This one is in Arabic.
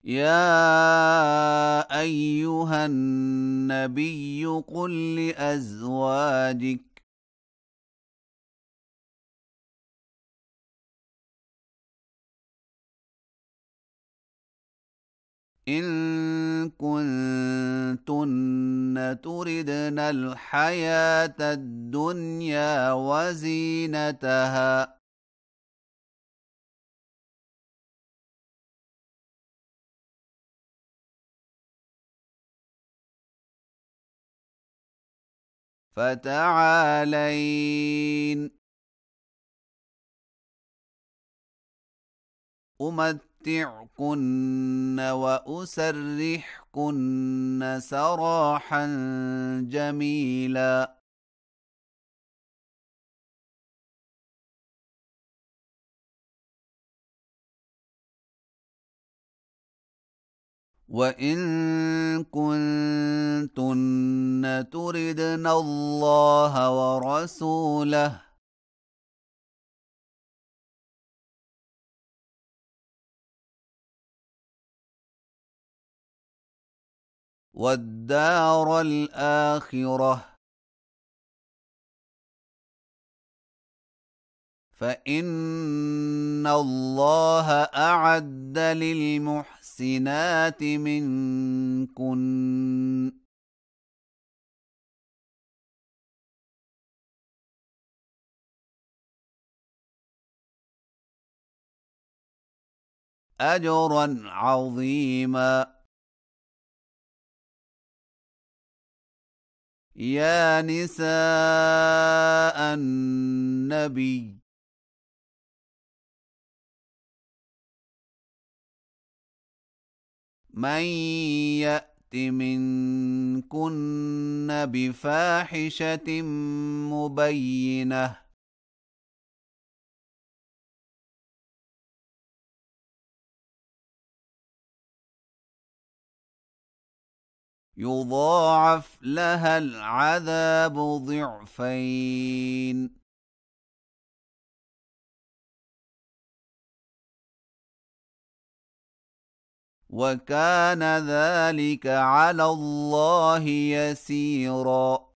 يا أيها النبي قل لأزواجك إن كنتن تردن الحياة الدنيا وزينتها فتعالين أمتعكن وأسرحكن سراحا جميلا وإن كنتن تردن الله ورسوله والدار الآخرة فإن الله أعد للمحسنات منكن أجرا عظيما. يا نساء النبي من يأت منكن بفاحشة مبينة يضاعف لها العذاب ضعفين وكان ذلك على الله يسيرا.